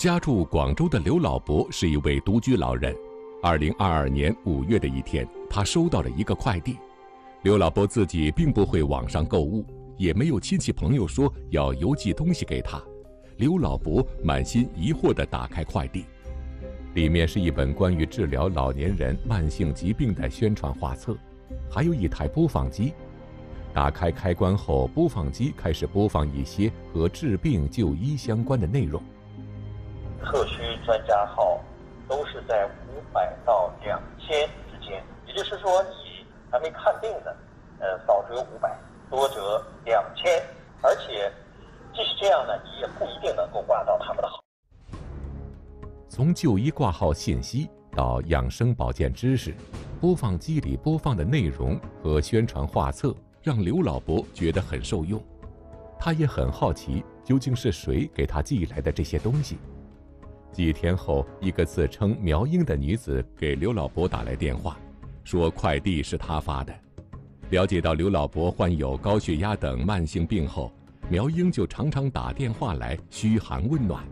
家住广州的刘老伯是一位独居老人。2022年5月的一天，他收到了一个快递。刘老伯自己并不会网上购物，也没有亲戚朋友说要邮寄东西给他。刘老伯满心疑惑地打开快递，里面是一本关于治疗老年人慢性疾病的宣传画册，还有一台播放机。打开开关后，播放机开始播放一些和治病就医相关的内容。 特需专家号都是在500到2000之间，也就是说你还没看病的，少则500，多则2000，而且即使这样呢，你也不一定能够挂到他们的号。 从就医挂号信息到养生保健知识，播放机里播放的内容和宣传画册让刘老伯觉得很受用。他也很好奇，究竟是谁给他寄来的这些东西。几天后，一个自称苗英的女子给刘老伯打来电话，说快递是她发的。了解到刘老伯患有高血压等慢性病后，苗英就常常打电话来嘘寒问暖。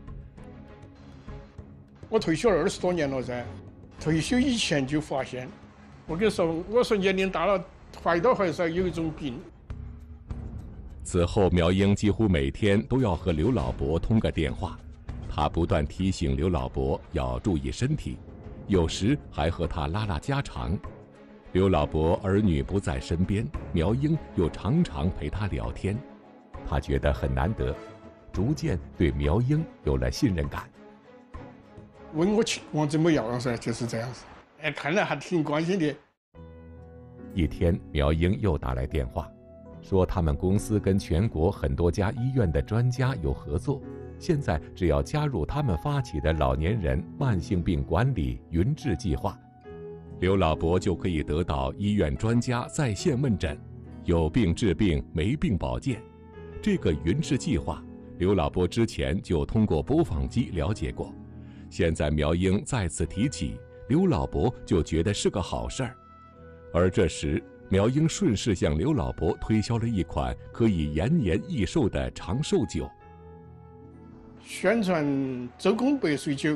我退休20多年了噻，退休以前就发现，我跟你说，我说年龄大了，怀到怀上有一种病。 此后，苗英几乎每天都要和刘老伯通个电话。他不断提醒刘老伯要注意身体，有时还和他拉拉家常。刘老伯儿女不在身边，苗英又常常陪他聊天，他觉得很难得，逐渐对苗英有了信任感。 问我情况怎么样噻，就是这样子。看来还挺关心的。 一天，苗英又打来电话，说他们公司跟全国很多家医院的专家有合作。现在只要加入他们发起的老年人慢性病管理云治计划，刘老伯就可以得到医院专家在线问诊，有病治病，没病保健。这个云治计划，刘老伯之前就通过播放机了解过，现在苗英再次提起，刘老伯就觉得是个好事儿。而这时，苗英顺势向刘老伯推销了一款可以延年益寿的长寿酒。 宣传周公白水酒，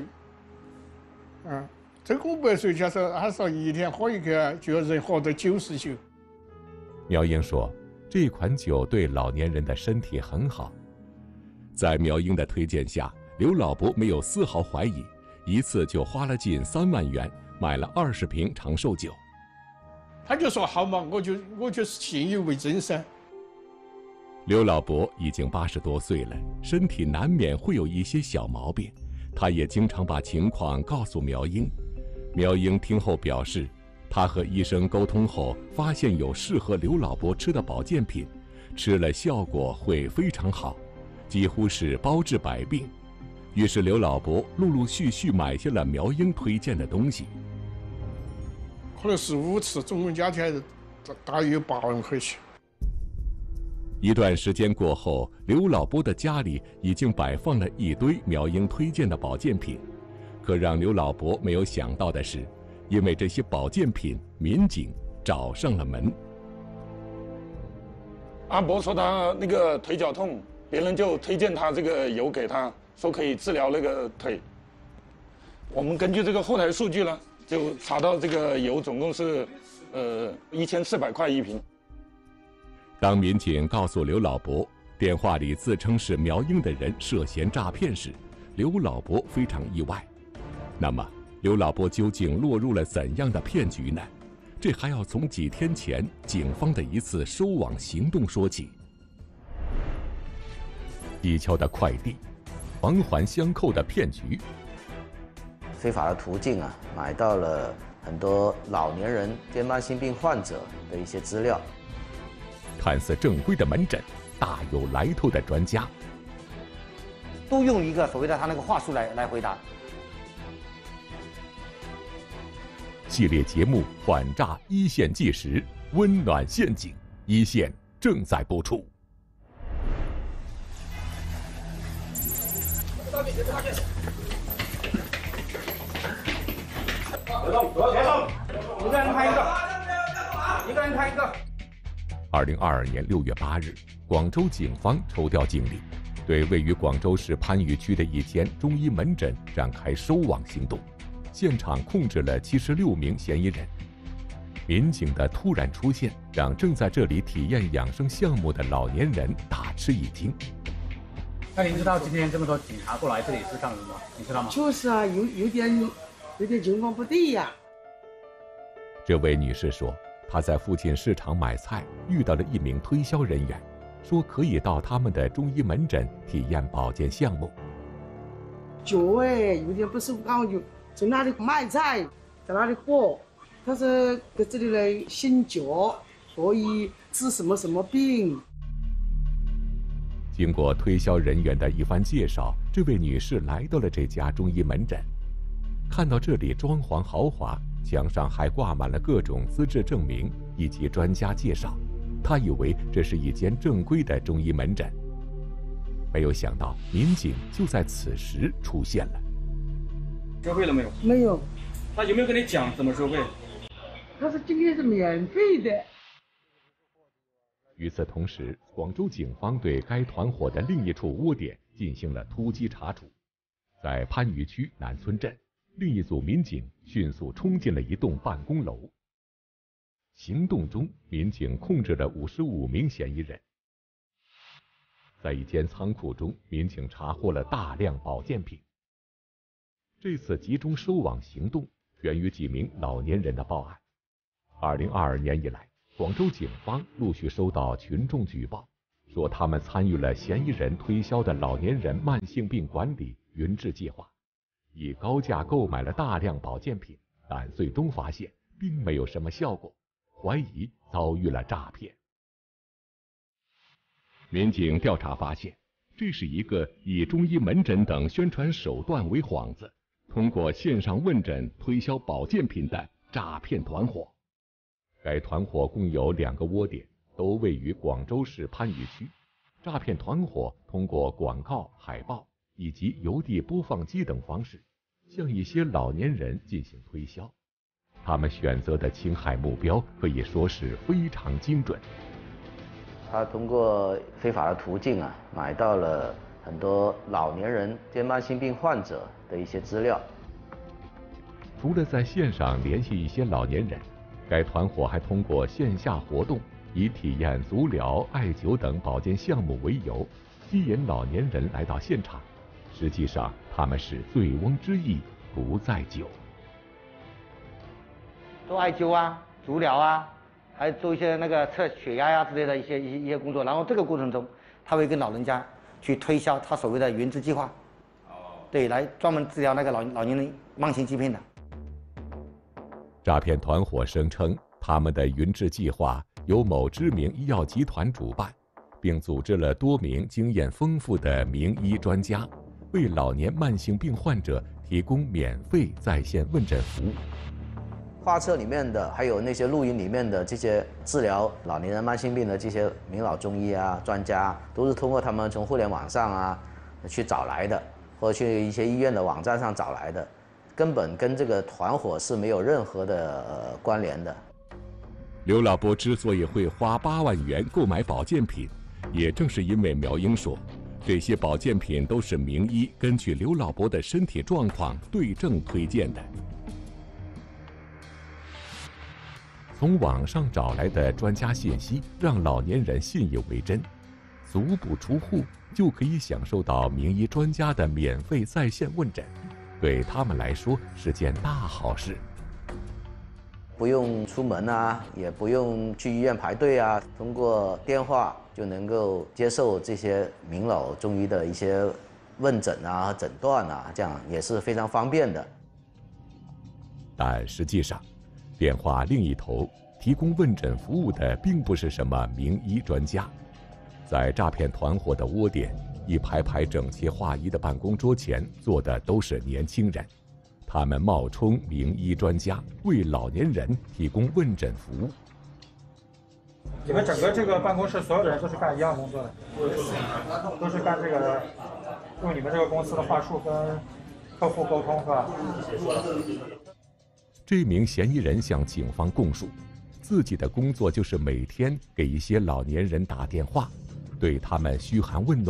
周公白水酒他说一天喝一个就能活到90岁。 苗英说，这款酒对老年人的身体很好。在苗英的推荐下，刘老伯没有丝毫怀疑，一次就花了近3万元买了20瓶长寿酒。 他就说好嘛，我就是信以为真噻。 刘老伯已经80多岁了，身体难免会有一些小毛病，他也经常把情况告诉苗英。苗英听后表示，他和医生沟通后，发现有适合刘老伯吃的保健品，吃了效果会非常好，几乎是包治百病。于是刘老伯陆陆续续买下了苗英推荐的东西， 可能4、5次，总共加起来大约8万块钱。 一段时间过后，刘老伯的家里已经摆放了一堆苗英推荐的保健品。可让刘老伯没有想到的是，因为这些保健品，民警找上了门。 阿伯说他那个腿脚痛，别人就推荐他这个油给他，说可以治疗那个腿。我们根据这个后台数据呢，就查到这个油总共是1400块1瓶。 当民警告诉刘老伯，电话里自称是苗英的人涉嫌诈骗时，刘老伯非常意外。那么，刘老伯究竟落入了怎样的骗局呢？这还要从几天前警方的一次收网行动说起。蹊跷的快递，环环相扣的骗局。 非法的途径买到了很多老年人跟慢性病患者的一些资料。 看似正规的门诊，大有来头的专家， 都用一个所谓的他那个话术来回答。 系列节目《反诈一线纪实》，温暖陷阱，一线正在播出。 一个人开一个，一个人开一个。 2022年6月8日，广州警方抽调警力， 对位于广州市番禺区的一间中医门诊展开收网行动，现场控制了76名嫌疑人。民警的突然出现，让正在这里体验养生项目的老年人大吃一惊。 那您知道今天这么多警察过来这里是干什么吗？你知道吗？ 就是啊，有点情况不对呀。 这位女士说，她在附近市场买菜，遇到了一名推销人员，说可以到他们的中医门诊体验保健项目。 脚有点不舒服，然后就在那里卖菜，在那里货。他说在这里来信脚，所以治什么什么病。 经过推销人员的一番介绍，这位女士来到了这家中医门诊。看到这里装潢豪华，墙上还挂满了各种资质证明以及专家介绍，她以为这是一间正规的中医门诊。没有想到，民警就在此时出现了。 收费了没有？ 没有。 他有没有跟你讲怎么收费？ 他说今天是免费的。 与此同时，广州警方对该团伙的另一处窝点进行了突击查处。在番禺区南村镇，另一组民警迅速冲进了一栋办公楼。行动中，民警控制了55名嫌疑人。在一间仓库中，民警查获了大量保健品。这次集中收网行动源于几名老年人的报案。2022年以来，广州警方陆续收到群众举报，说他们参与了嫌疑人推销的老年人慢性病管理云治计划，以高价购买了大量保健品，但最终发现并没有什么效果，怀疑遭遇了诈骗。民警调查发现，这是一个以中医门诊等宣传手段为幌子，通过线上问诊推销保健品的诈骗团伙。该团伙共有2个窝点，都位于广州市番禺区。诈骗团伙通过广告、海报以及邮递播放机等方式，向一些老年人进行推销。他们选择的侵害目标可以说是非常精准。 他通过非法的途径买到了很多老年人兼慢性病患者的一些资料。 除了在线上联系一些老年人，该团伙还通过线下活动，以体验足疗、艾灸等保健项目为由，吸引老年人来到现场。实际上，他们是醉翁之意不在酒。 做艾灸啊、足疗啊，还做一些那个测血压呀之类的一些工作。然后这个过程中，他会跟老人家去推销他所谓的云治计划，对，来专门治疗那个老年人慢性疾病的。 诈骗团伙声称，他们的云治计划由某知名医药集团主办，并组织了多名经验丰富的名医专家，为老年慢性病患者提供免费在线问诊服务。 画册里面的，还有那些录音里面的这些治疗老年人慢性病的这些名老中医啊、专家，都是通过他们从互联网上去找来的，或者去一些医院的网站上找来的。根本跟这个团伙是没有任何的关联的。 刘老伯之所以会花8万元购买保健品，也正是因为苗英说，这些保健品都是名医根据刘老伯的身体状况对症推荐的。从网上找来的专家信息，让老年人信以为真，足不出户就可以享受到名医专家的免费在线问诊。对他们来说是件大好事， 不用出门也不用去医院排队通过电话就能够接受这些名老中医的一些问诊诊断这样也是非常方便的。 但实际上，电话另一头提供问诊服务的并不是什么名医专家，在诈骗团伙的窝点，一排排整齐划一的办公桌前坐的都是年轻人，他们冒充名医专家，为老年人提供问诊服务。 你们整个这个办公室所有的人都是干一样工作的，都是干这个，用你们这个公司的话术跟客户沟通，是吧？ 这名嫌疑人向警方供述，自己的工作就是每天给一些老年人打电话，对他们嘘寒问暖，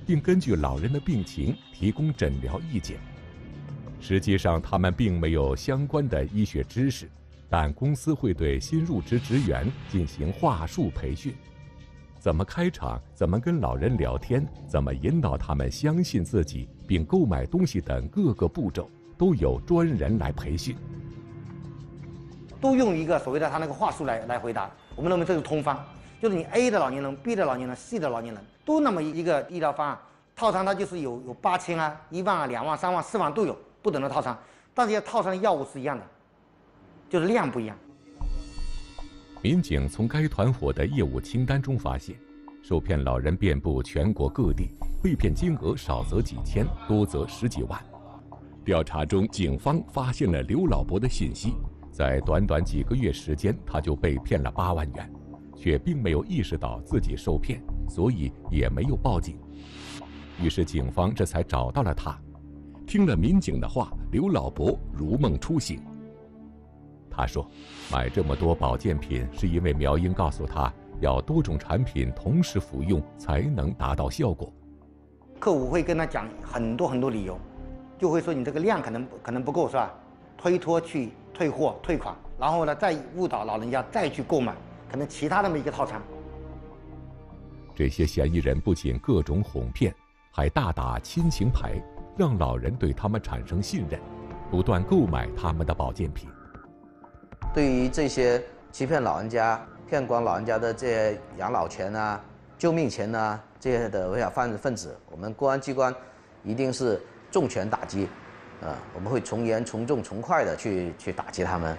并根据老人的病情提供诊疗意见。实际上，他们并没有相关的医学知识，但公司会对新入职职员进行话术培训，怎么开场，怎么跟老人聊天，怎么引导他们相信自己并购买东西等各个步骤，都有专人来培训。 都用一个所谓的他那个话术来回答。我们认为这是通方，就是你 A 的老年人、B 的老年人、C 的老年人都那么一个医疗方案，套餐它就是有8000啊、1万啊、2万、3万、4万都有不等的套餐，但是套餐的药物是一样的，就是量不一样。 民警从该团伙的业务清单中发现，受骗老人遍布全国各地，被骗金额少则几千，多则十几万。调查中，警方发现了刘老伯的信息，在短短几个月时间，他就被骗了8万元，却并没有意识到自己受骗，所以也没有报警。于是警方这才找到了他。听了民警的话，刘老伯如梦初醒。他说，买这么多保健品是因为苗英告诉他要多种产品同时服用才能达到效果。 客户会跟他讲很多理由，就会说你这个量可能不够，是吧？推脱去退货退款，然后呢再误导老人家再去购买可能其他那么一个套餐。 这些嫌疑人不仅各种哄骗，还大打亲情牌，让老人对他们产生信任，不断购买他们的保健品。 对于这些欺骗老人家、骗光老人家的这些养老钱啊、救命钱啊这些的违法犯罪分子，我们公安机关一定是重拳打击，我们会从严、从重、从快的去打击他们。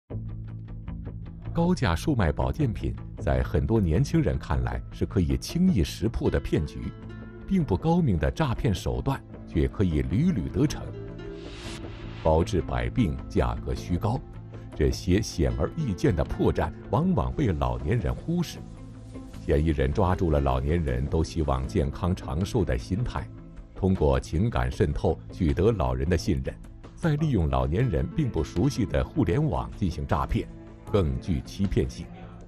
高价售卖保健品，在很多年轻人看来是可以轻易识破的骗局，并不高明的诈骗手段，却可以屡屡得逞。包治百病，价格虚高，这些显而易见的破绽，往往被老年人忽视。嫌疑人抓住了老年人都希望健康长寿的心态，通过情感渗透取得老人的信任，再利用老年人并不熟悉的互联网进行诈骗，更具欺骗性。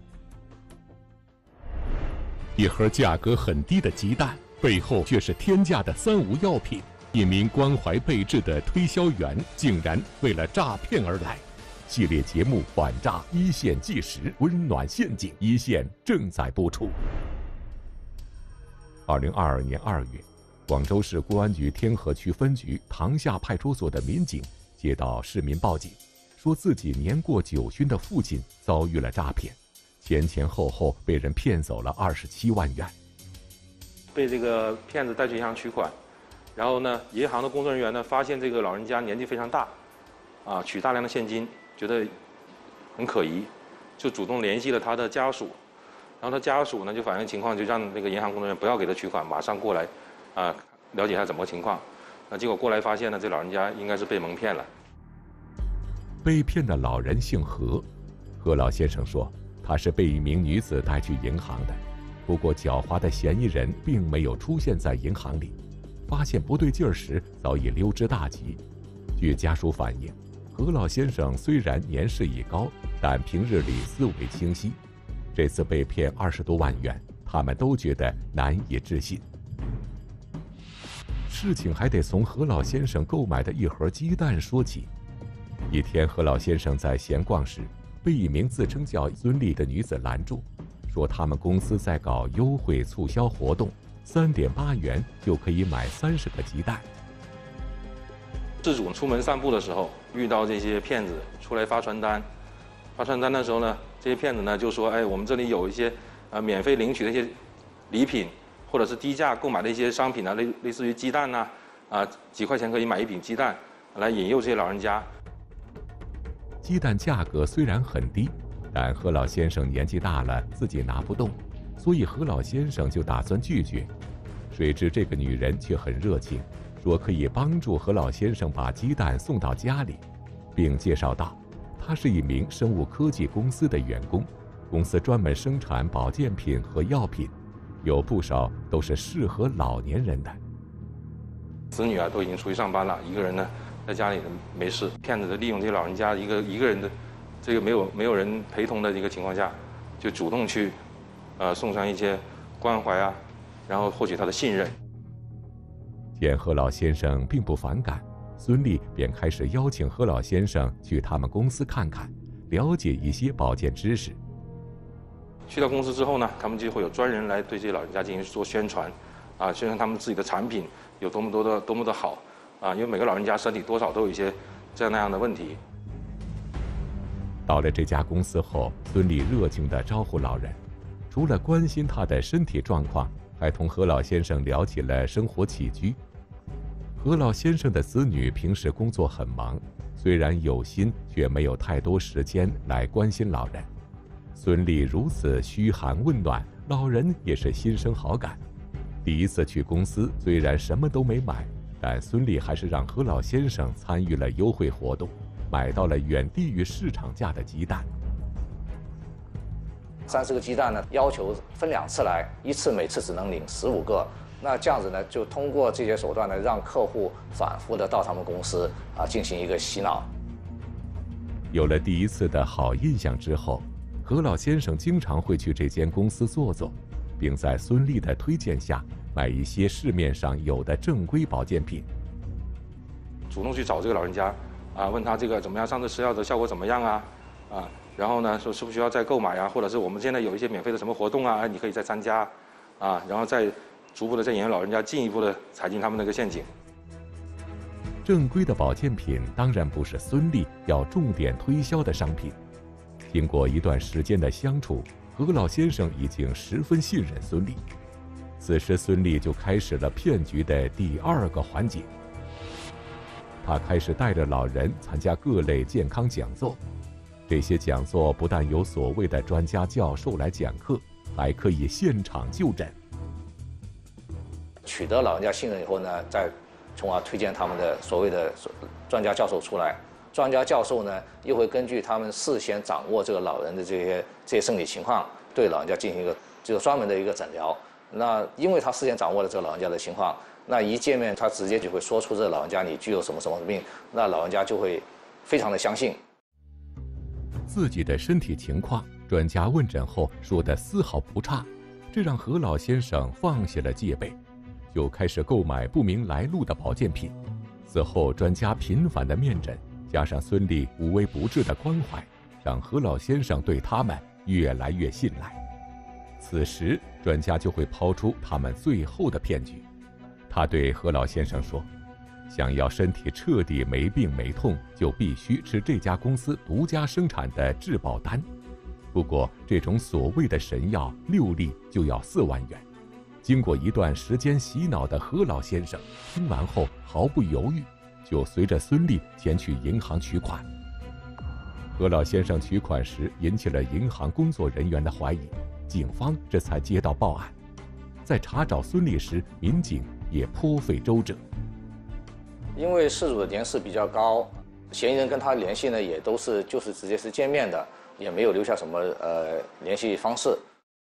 一盒价格很低的鸡蛋，背后却是天价的3无药品。一名关怀备至的推销员，竟然为了诈骗而来。系列节目《反诈一线纪实》温暖陷阱，一线正在播出。2022年2月，广州市公安局天河区分局塘厦派出所的民警接到市民报警，说自己年过90旬的父亲遭遇了诈骗，前后被人骗走了27万元。 被这个骗子带去银行取款，然后呢，银行的工作人员呢发现这个老人家年纪非常大，取大量的现金，觉得很可疑，就主动联系了他的家属，然后他家属呢就反映情况，就让那个银行工作人员不要给他取款，马上过来，了解他怎么个情况。那结果过来发现呢，这老人家应该是被蒙骗了。 被骗的老人姓何，何老先生说他是被一名女子带去银行的，不过狡猾的嫌疑人并没有出现在银行里，发现不对劲儿时早已溜之大吉。据家属反映，何老先生虽然年事已高，但平日里思维清晰。这次被骗20多万元，他们都觉得难以置信。事情还得从何老先生购买的一盒鸡蛋说起。一天，何老先生在闲逛时，被一名自称叫孙丽的女子拦住，说他们公司在搞优惠促销活动，3.8元就可以买30个鸡蛋。 事主出门散步的时候遇到这些骗子出来发传单，发传单的时候呢，这些骗子呢就说，我们这里有一些免费领取的一些礼品，或者是低价购买的一些商品啊，类似于鸡蛋呐，几块钱可以买1饼鸡蛋，来引诱这些老人家。 鸡蛋价格虽然很低，但何老先生年纪大了，自己拿不动，所以何老先生就打算拒绝。谁知这个女人却很热情，说可以帮助何老先生把鸡蛋送到家里，并介绍道，她是一名生物科技公司的员工，公司专门生产保健品和药品，有不少都是适合老年人的。 子女都已经出去上班了，一个人呢在家里没事，骗子利用这些老人家一个人的这个没有人陪同的一个情况下，就主动去送上一些关怀啊，然后获取他的信任。 见何老先生并不反感，孙俪便开始邀请何老先生去他们公司看看，了解一些保健知识。 去到公司之后呢，他们就会有专人来对这些老人家进行做宣传，宣传他们自己的产品有多么的好，因为每个老人家身体多少都有一些这样那样的问题。 到了这家公司后，孙俪热情地招呼老人，除了关心他的身体状况，还同何老先生聊起了生活起居。何老先生的子女平时工作很忙，虽然有心，却没有太多时间来关心老人。孙俪如此嘘寒问暖，老人也是心生好感。第一次去公司，虽然什么都没买，但孙俪还是让何老先生参与了优惠活动，买到了远低于市场价的鸡蛋。 30个鸡蛋呢，要求分2次来，一次每次只能领15个。那这样子呢，就通过这些手段呢，让客户反复的到他们公司进行一个洗脑。 有了第一次的好印象之后，何老先生经常会去这间公司坐坐，并在孙俪的推荐下买一些市面上有的正规保健品。 主动去找这个老人家，问他这个怎么样，上次吃药的效果怎么样啊？然后呢，说需不需要再购买啊？或者是我们现在有一些免费的什么活动啊，你可以再参加，然后再逐步的再引诱老人家进一步的踩进他们那个陷阱。 正规的保健品当然不是孙俪要重点推销的商品。经过一段时间的相处，何老先生已经十分信任孙俪。此时，孙俪就开始了骗局的第2个环节。他开始带着老人参加各类健康讲座，这些讲座不但有所谓的专家教授来讲课，还可以现场就诊。 取得老人家信任以后呢，再从而推荐他们的所谓的专家教授出来。专家教授呢，又会根据他们事先掌握这个老人的这些生理情况，对老人家进行一个就是专门的一个诊疗。那因为他事先掌握了这个老人家的情况，那一见面他直接就会说出这个老人家你具有什么什么病，那老人家就会非常的相信。 自己的身体情况，专家问诊后说的丝毫不差，这让何老先生放下了戒备，就开始购买不明来路的保健品。此后，专家频繁的面诊，加上孙俪无微不至的关怀，让何老先生对他们越来越信赖。此时，专家就会抛出他们最后的骗局。他对何老先生说，想要身体彻底没病没痛，就必须吃这家公司独家生产的质保丹。不过，这种所谓的神药6粒就要4万元。经过一段时间洗脑的何老先生，听完后毫不犹豫，就随着孙俪前去银行取款。何老先生取款时引起了银行工作人员的怀疑，警方这才接到报案。在查找孙俪时，民警也颇费周折。 因为事主的年事比较高，嫌疑人跟他联系呢，也都是就是直接是见面的，也没有留下什么联系方式。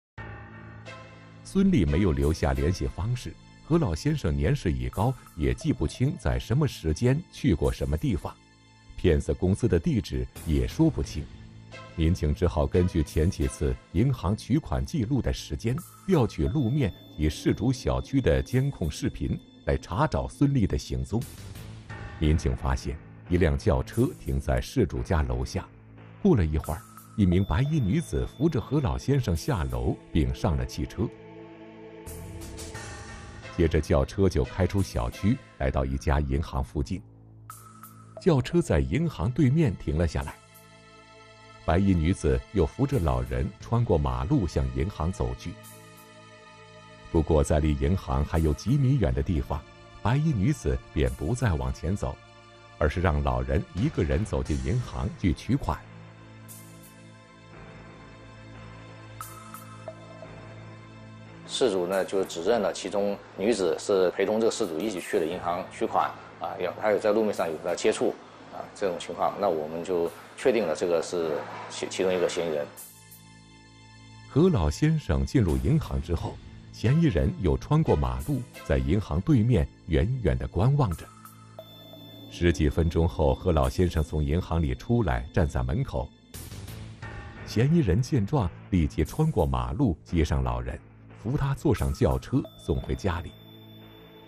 孙俪没有留下联系方式，何老先生年事已高，也记不清在什么时间去过什么地方，骗子公司的地址也说不清。民警只好根据前几次银行取款记录的时间，调取路面及事主小区的监控视频，来查找孙俪的行踪。民警发现一辆轿车停在事主家楼下，过了一会儿，一名白衣女子扶着何老先生下楼，并上了汽车。接着轿车就开出小区，来到一家银行附近。轿车在银行对面停了下来，白衣女子又扶着老人穿过马路向银行走去。不过在离银行还有几米远的地方，白衣女子便不再往前走，而是让老人一个人走进银行去取款。 事主呢就指认了其中女子是陪同这个事主一起去了银行取款还有在路面上有跟他接触这种情况，那我们就确定了这个是其中一个嫌疑人。 何老先生进入银行之后，嫌疑人又穿过马路，在银行对面远远地观望着。10几分钟后，何老先生从银行里出来，站在门口。嫌疑人见状，立即穿过马路，接上老人，扶他坐上轿车，送回家里。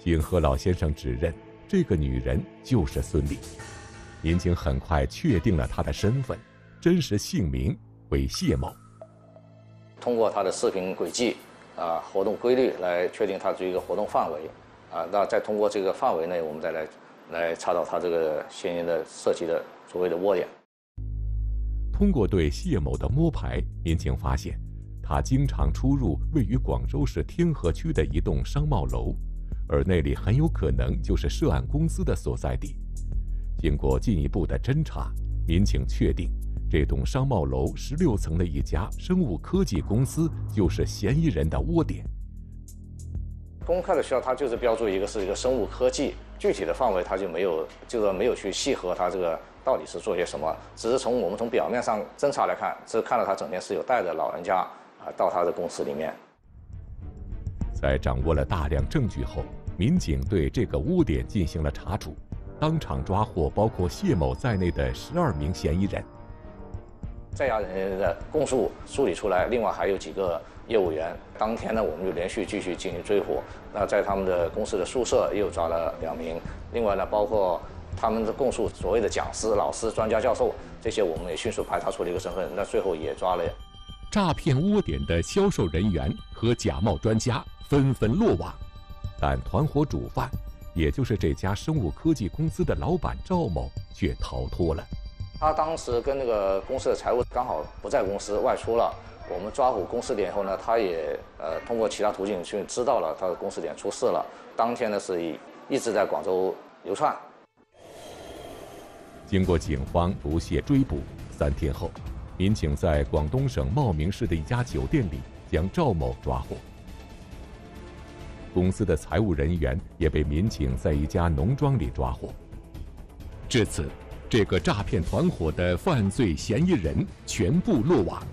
经何老先生指认，这个女人就是孙俪。民警很快确定了她的身份，真实姓名为谢某。 通过她的视频轨迹活动规律来确定她这一个活动范围那再通过这个范围内，我们再来查到她这个嫌疑的涉及的所谓的窝点。 通过对谢某的摸排，民警发现他经常出入位于广州市天河区的一栋商贸楼，而那里很有可能就是涉案公司的所在地。经过进一步的侦查，民警确定这栋商贸楼16层的一家生物科技公司就是嫌疑人的窝点。 公开的需要，它就是标注一个是一个生物科技，具体的范围它就没有去细核它这个到底是做些什么，只是我们从表面上侦查来看，只看到他整天是有带着老人家到他的公司里面。 在掌握了大量证据后，民警对这个窝点进行了查处，当场抓获包括谢某在内的12名嫌疑人。 在押人员的供述梳理出来，另外还有几个业务员。当天呢，我们就连续继续进行追捕。那在他们的公司的宿舍又抓了2名，另外呢，包括他们的供述所谓的讲师、老师、专家、教授，这些我们也迅速排查出了一个身份。那最后也抓了诈骗窝点的销售人员和假冒专家纷纷落网，但团伙主犯，也就是这家生物科技公司的老板赵某却逃脱了。 他当时跟那个公司的财务刚好不在公司，外出了。我们抓捕公司点以后呢，他也通过其他途径去知道了他的公司点出事了。当天呢是一直在广州流窜。 经过警方不懈追捕，3天后，民警在广东省茂名市的一家酒店里将赵某抓获。公司的财务人员也被民警在一家农庄里抓获。至此，这个诈骗团伙的犯罪嫌疑人全部落网。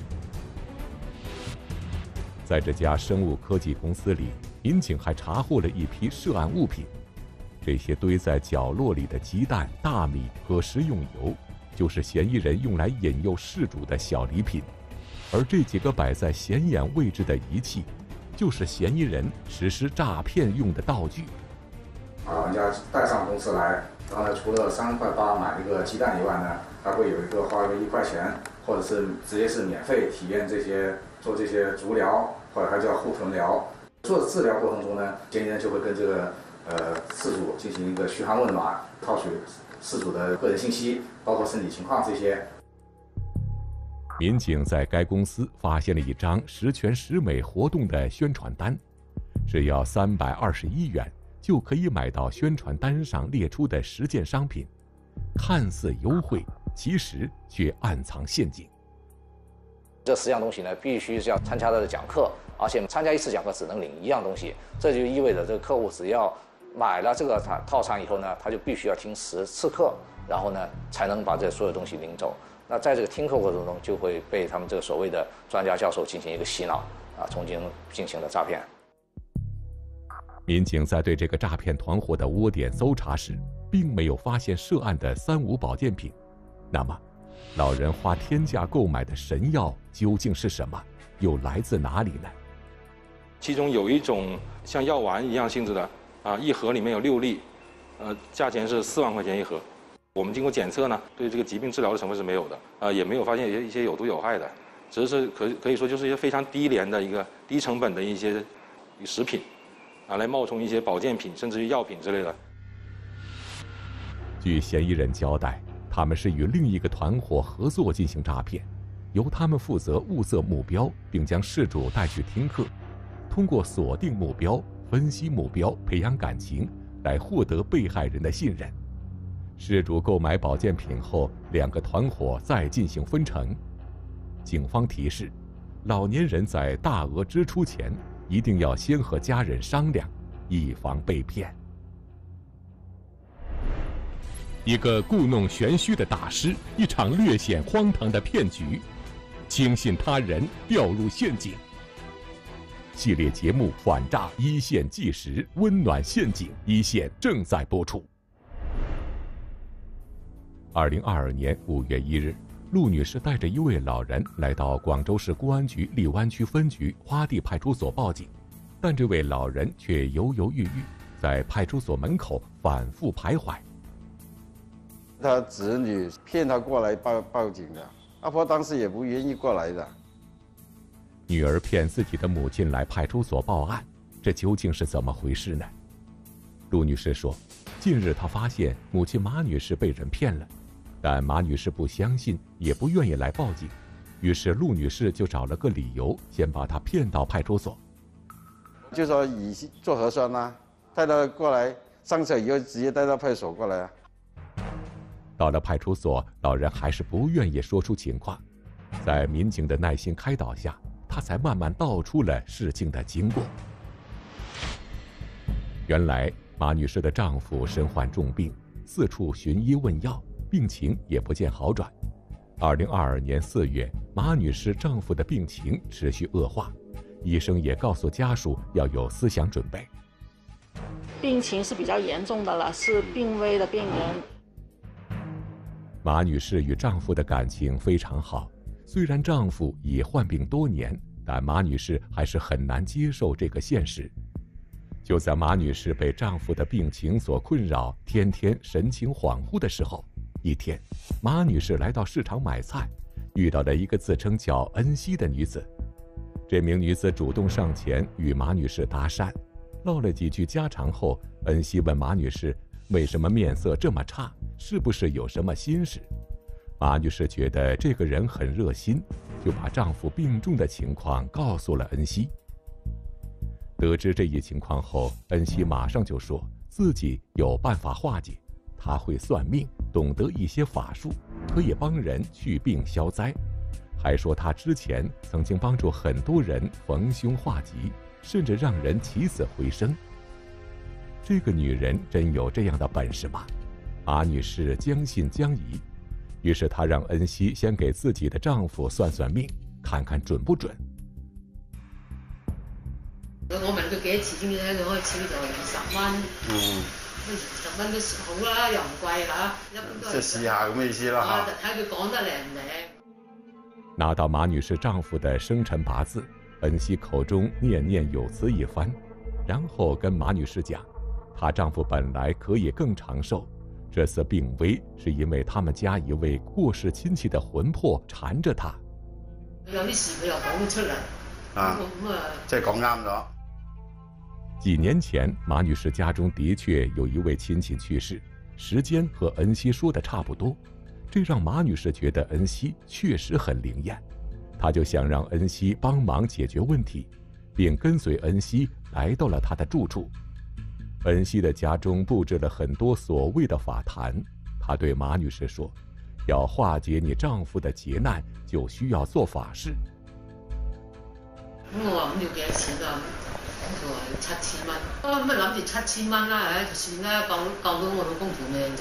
在这家生物科技公司里，民警还查获了一批涉案物品。这些堆在角落里的鸡蛋、大米和食用油，就是嫌疑人用来引诱事主的小礼品。而这几个摆在显眼位置的仪器，就是嫌疑人实施诈骗用的道具。 人家带上公司来，然后呢，除了3块8买一个鸡蛋以外呢，还会有一个花1块钱，或者是直接是免费体验做这些足疗，或者还叫护臀疗。做治疗过程中呢，嫌疑人就会跟这个事主进行一个嘘寒问暖，套取事主的个人信息，包括身体情况这些。 民警在该公司发现了一张十全十美活动的宣传单，只要321元就可以买到宣传单上列出的10件商品，看似优惠，其实却暗藏陷阱。 这10样东西呢，必须是要参加他的讲课，而且参加1次讲课只能领1样东西，这就意味着这个客户只要买了这个套餐以后呢，他就必须要听10次课，然后呢才能把这所有东西领走。那在这个听课过程中，就会被他们这个所谓的专家教授进行一个洗脑从而进行了诈骗。 民警在对这个诈骗团伙的窝点搜查时，并没有发现涉案的3无保健品。那么，老人花天价购买的神药究竟是什么？又来自哪里呢？ 其中有一种像药丸一样性质的一盒里面有6粒，价钱是4万块钱一盒。我们经过检测呢，对这个疾病治疗的成分是没有的，也没有发现一些有毒有害的，只是可以说就是一些非常低廉的一个低成本的一些食品，来冒充一些保健品甚至于药品之类的。 据嫌疑人交代，他们是与另一个团伙合作进行诈骗，由他们负责物色目标，并将事主带去听课，通过锁定目标、分析目标、培养感情，来获得被害人的信任。事主购买保健品后，2个团伙再进行分成。警方提示，老年人在大额支出前，一定要先和家人商量，以防被骗。一个故弄玄虚的大师，一场略显荒唐的骗局，轻信他人掉入陷阱。系列节目《反诈一线纪实》温暖陷阱一线正在播出。2022年5月1日，陆女士带着一位老人来到广州市公安局荔湾区分局花地派出所报警，但这位老人却犹犹豫豫， 在派出所门口反复徘徊。 他子女骗他过来报警的，阿婆当时也不愿意过来的。 女儿骗自己的母亲来派出所报案，这究竟是怎么回事呢？陆女士说，近日她发现母亲马女士被人骗了，但马女士不相信，也不愿意来报警，于是陆女士就找了个理由，先把她骗到派出所。 就说乙做核酸啊，带他过来，上车以后直接带到派出所过来啊。 到了派出所，老人还是不愿意说出情况，在民警的耐心开导下，他才慢慢道出了事情的经过。原来马女士的丈夫身患重病，四处寻医问药，病情也不见好转。2022年4月，马女士丈夫的病情持续恶化，医生也告诉家属要有思想准备。 病情是比较严重的了，是病危的病人。 马女士与丈夫的感情非常好，虽然丈夫已患病多年，但马女士还是很难接受这个现实。就在马女士被丈夫的病情所困扰，天天神情恍惚的时候，一天，马女士来到市场买菜，遇到了一个自称叫恩熙的女子。这名女子主动上前与马女士搭讪，唠了几句家常后，恩熙问马女士为什么面色这么差，是不是有什么心事？马女士觉得这个人很热心，就把丈夫病重的情况告诉了恩熙。得知这一情况后，恩熙马上就说自己有办法化解，她会算命，懂得一些法术，可以帮人去病消灾，还说她之前曾经帮助很多人逢凶化吉，甚至让人起死回生。这个女人真有这样的本事吗？马女士将信将疑，于是她让恩熙先给自己的丈夫算算命，看看准不准。 我問佢幾多錢嘅，佢開始就20蚊。20蚊都好啦，又唔貴嚇，一般都係。 即係試下咁嘅意思啦嚇。 睇佢講得靈唔靈。 拿到马女士丈夫的生辰八字，恩熙口中念念有词一番，然后跟马女士讲，她丈夫本来可以更长寿，这次病危是因为他们家一位過世亲戚的魂魄缠着他。 有啲事佢又講得出嚟。 即係講啱咗。 幾年前，马女士家中的确有一位亲戚去世，时间和恩熙说的差不多，这让马女士觉得恩熙确实很灵验，她就想让恩熙帮忙解决问题，并跟随恩熙来到了她的住处。恩熙的家中布置了很多所谓的法坛，她对马女士说，要化解你丈夫的劫难，就需要做法事。 咁我話咁要幾多錢啊？佢話要7000蚊。咁咪諗住7000蚊啦，唉，就算啦，救到我老公條命就。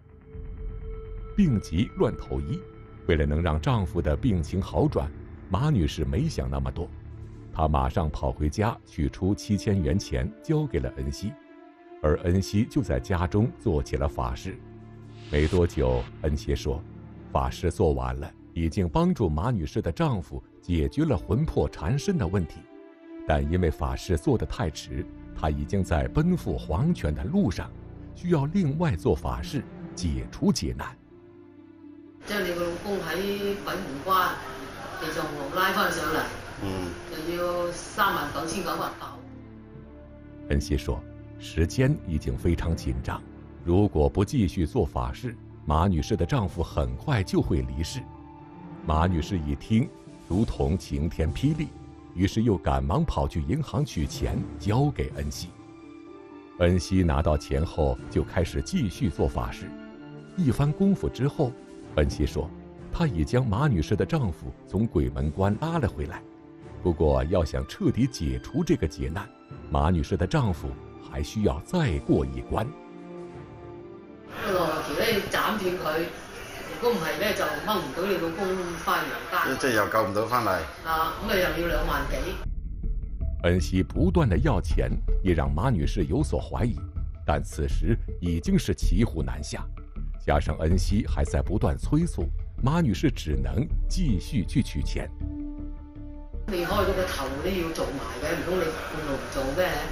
病急乱投医，为了能让丈夫的病情好转，马女士没想那么多，她马上跑回家取出7000元钱交给了恩熙，而恩熙就在家中做起了法事。没多久，恩熙说，法事做完了，已经帮助马女士的丈夫解决了魂魄缠身的问题，但因为法事做得太迟，她已经在奔赴黄泉的路上，需要另外做法事解除劫难。 即係你個老公喺鬼門關地藏王拉翻上嚟，就要39989。 恩熙说，时间已经非常紧张，如果不继续做法事，马女士的丈夫很快就会离世。马女士一听，如同晴天霹雳，于是又赶忙跑去银行取钱交给恩熙。恩熙拿到钱后，就开始继续做法事。一番功夫之后，恩熙说，她已将马女士的丈夫从鬼门关拉了回来。不过，要想彻底解除这个劫难，马女士的丈夫还需要再过一关。 羅橋咧要斬斷佢，如果唔係咧就掹唔到你老公翻陽間。 即係又救唔到翻嚟。 啊，咁啊又要2萬幾。 恩熙不断的要钱，也让马女士有所怀疑，但此時已經是騎虎難下，加上恩熙還在不斷催促，馬女士只能繼續去取錢。 未開嗰個頭你要做埋嘅，唔通你半路唔做咩？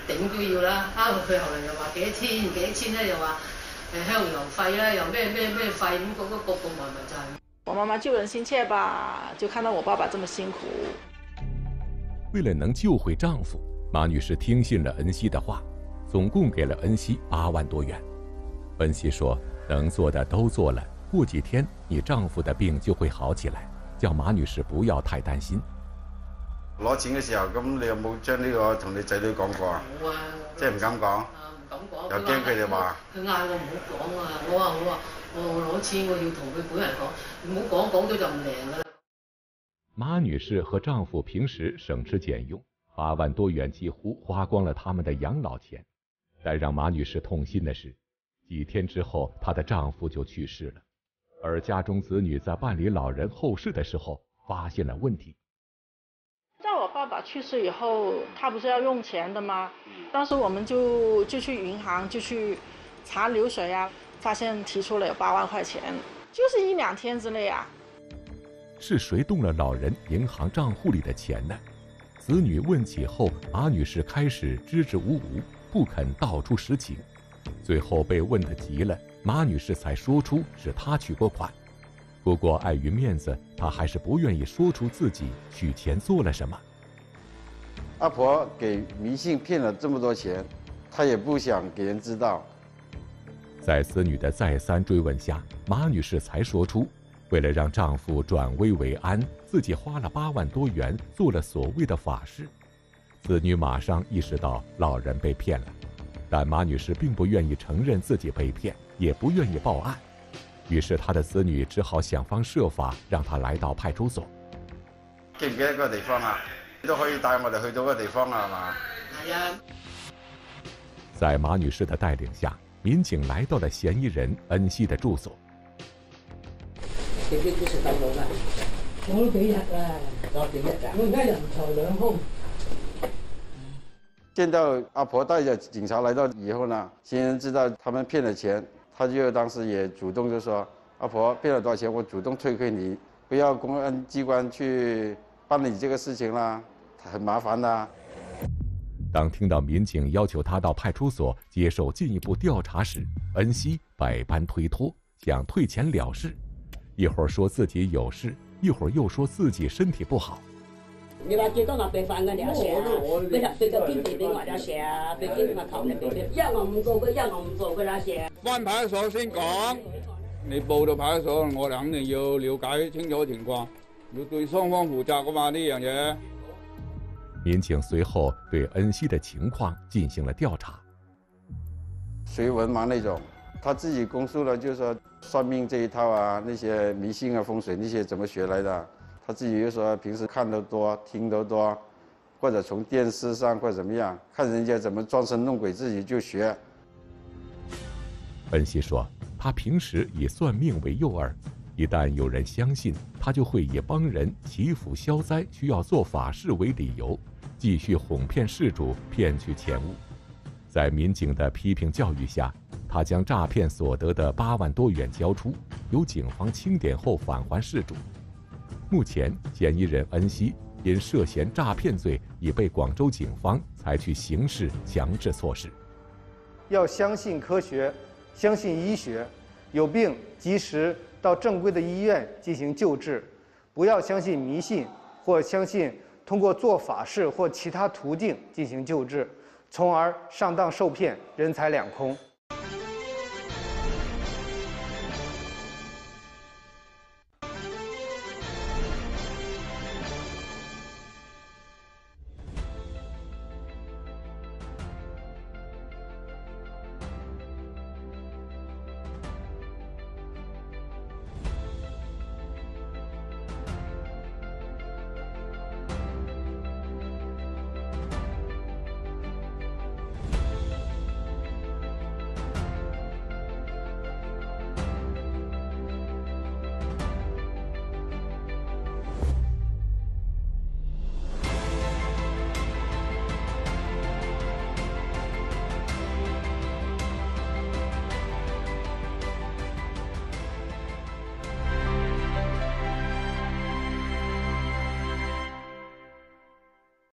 頂都要啦。佢後來又話幾多千咧，又話香油費啦，又咩費咁，嗰個各埋就係。 我妈妈救人心切吧，就看到我爸爸这么辛苦。 为了能救回丈夫，马女士听信了恩熙的话，总共给了恩熙8万多元。恩熙说，能做的都做了，过几天你丈夫的病就会好起來，叫馬女士不要太擔心。 攞錢嘅時候，咁你有冇將呢個同你仔女講過啊？ 冇啊， 即係唔敢講。 唔敢講。 又驚佢哋話。 佢嗌我唔好講啊！我話我攞錢，我要同佢本人講，唔好講到就唔靈噶啦。 馬女士和丈夫平時省吃儉用，8萬多元幾乎花光了他們的養老錢。但讓馬女士痛心的是，幾天之後，她的丈夫就去世了，而家中子女在辦理老人後事的時候發現了問題。 在我爸爸去世以後，他不是要用錢的嗎？當時我們就去銀行就去查流水啊，發現提出了有8萬塊錢，就是1、2天之內啊。 是誰動了老人銀行賬戶裡的錢呢？子女問起後，馬女士開始支支吾吾，不肯道出實情。最後被問得急了，馬女士才說出是她取過款。不過礙於面子，她還是不願意說出自己取錢做了什麼。 阿婆給迷信騙了這麼多錢，她也不想給人知道。 在子女的再三追問下，馬女士才說出，為了讓丈夫轉危為安，自己花了8萬多元做了所謂的法事。子女馬上意識到老人被騙了，但馬女士並不願意承認自己被騙，也不願意報案。於是她的子女只好想方設法讓她來到派出所。 記唔記得嗰個地方啊？你都可以帶我哋去到嗰個地方啊，係嘛？ 係啊。 在馬女士的帶領下，民警來到了嫌疑人恩熙的住所。 幾時到㗎？我都幾日啦，我幾日㗎？我而家人財兩空。 見到阿婆帶着警察來到以後呢，嫌疑人知道他們騙了錢，他就當時也主動就說：阿婆騙了多少錢，我主動退給你，不要公安機關去辦理這個事情啦，很麻煩的。 當聽到民警要求他到派出所接受進一步調查時，恩熙百般推脫，想退錢了事。一會兒說自己有事，一會兒又說自己身體不好。 你話幾多我俾飯嘅你食啊？你入對個邊地俾我哋食啊？俾邊個頭你俾邊？一我唔做嘅，一我唔做嘅啦食。 翻派出所先講，你報到派出所，我哋肯定要了解清楚情況，要對雙方負責噶嘛呢樣嘢。 民警隨後對恩熙的情況進行了調查。 學文盲那種，他自己供述了，就是說算命這一套啊，那些迷信啊、風水那些怎麼學來的？他自己又說平時看得多、聽得多，或者從電視上或者怎麼樣，看人家怎麼裝神弄鬼，自己就學。 恩熙說，他平時以算命為誘餌，一旦有人相信，他就會以幫人祈福消災、需要做法事為理由，繼續哄騙事主，騙取錢物。在民警的批評教育下，他將詐騙所得的8萬多元交出，由警方清點後返還事主。目前，嫌疑人恩熙因涉嫌詐騙罪已被廣州警方採取刑事強制措施。 要相信科學，相信醫學，有病及時到正規的醫院進行救治，不要相信迷信或相信通過做法事或其他途徑進行救治，從而上當受騙，人財兩空。